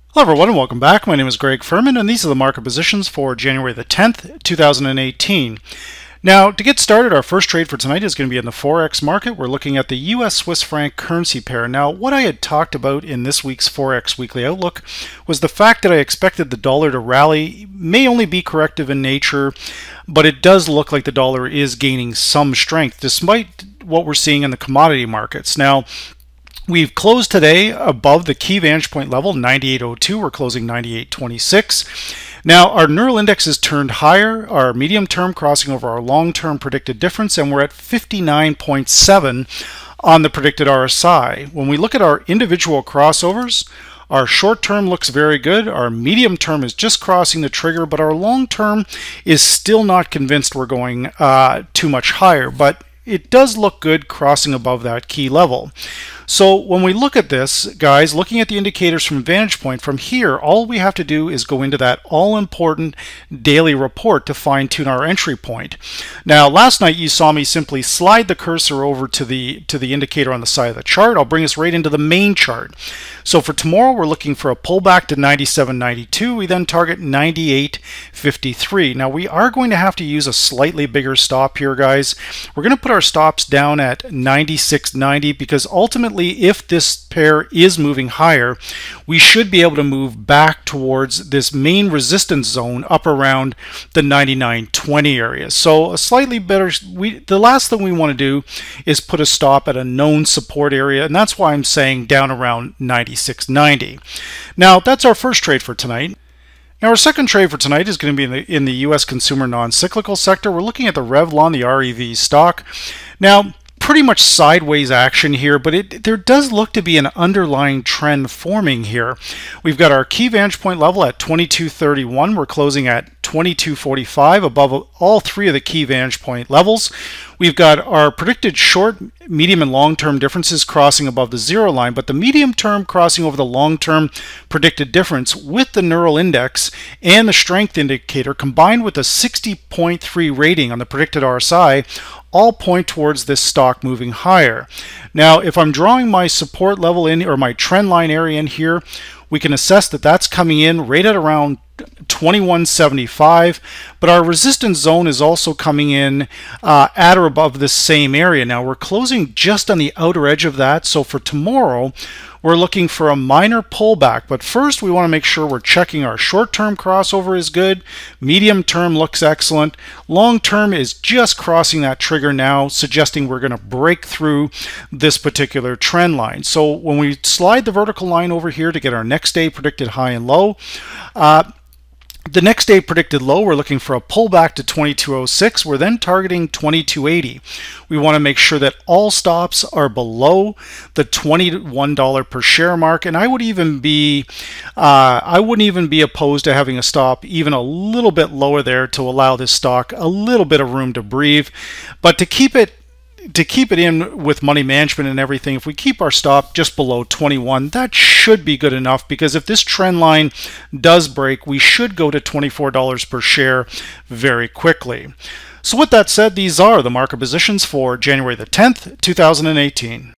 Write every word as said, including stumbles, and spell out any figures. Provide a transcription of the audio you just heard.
Hello everyone and welcome back. My name is Greg Furman and these are the market positions for January the tenth, two thousand eighteen. Now to get started, our first trade for tonight is going to be in the Forex market. We're looking at the U S Swiss franc currency pair. Now what I had talked about in this week's Forex Weekly Outlook was the fact that I expected the dollar to rally. May only be corrective in nature, but it does look like the dollar is gaining some strength despite what we're seeing in the commodity markets. Now we've closed today above the key VantagePoint level, ninety-eight oh two. We're closing ninety-eight twenty-six. Now, our neural index has turned higher, our medium term crossing over our long-term predicted difference, and we're at fifty-nine point seven on the predicted R S I. When we look at our individual crossovers, our short term looks very good. Our medium term is just crossing the trigger, but our long term is still not convinced we're going uh, too much higher. But it does look good crossing above that key level. So when we look at this, guys, looking at the indicators from VantagePoint, from here, all we have to do is go into that all-important daily report to fine-tune our entry point. Now, last night you saw me simply slide the cursor over to the to the indicator on the side of the chart. I'll bring us right into the main chart. So for tomorrow, we're looking for a pullback to ninety-seven ninety-two. We then target ninety-eight fifty-three. Now, we are going to have to use a slightly bigger stop here, guys. We're going to put our stops down at ninety-six ninety because ultimately, if this pair is moving higher, we should be able to move back towards this main resistance zone up around the ninety-nine twenty area. So a slightly better, we, the last thing we want to do is put a stop at a known support area, and that's why I'm saying down around ninety-six ninety. Now, that's our first trade for tonight. Now, our second trade for tonight is going to be in the, in the U S consumer non-cyclical sector. We're looking at the Revlon, the R E V stock. Now, pretty much sideways action here, but it there does look to be an underlying trend forming here. We've got our key VantagePoint level at twenty-two thirty-one. We're closing at twenty-two forty-five above all three of the key VantagePoint levels. We've got our predicted short, medium, and long-term differences crossing above the zero line, but the medium term crossing over the long-term predicted difference with the neural index and the strength indicator combined with a sixty point three rating on the predicted R S I all point towards this stock moving higher. Now, if I'm drawing my support level in, or my trend line area in here, we can assess that that's coming in right at around twenty-one seventy-five, but our resistance zone is also coming in uh, at or above this same area. Now, we're closing just on the outer edge of that, so for tomorrow, we're looking for a minor pullback, but first we want to make sure we're checking our short-term crossover is good, medium term looks excellent, long term is just crossing that trigger now, suggesting we're going to break through this particular trend line. So when we slide the vertical line over here to get our next day predicted high and low, uh, the next day predicted low, we're looking for a pullback to twenty-two oh six. We're then targeting twenty-two eighty. We want to make sure that all stops are below the twenty-one dollars per share mark, and I would even be, uh, I wouldn't even be opposed to having a stop even a little bit lower there to allow this stock a little bit of room to breathe. But to keep it to keep it in with money management and everything, if we keep our stop just below twenty-one, that should be good enough, because if this trend line does break, we should go to twenty-four dollars per share very quickly. So with that said, these are the market positions for January the tenth, two thousand eighteen.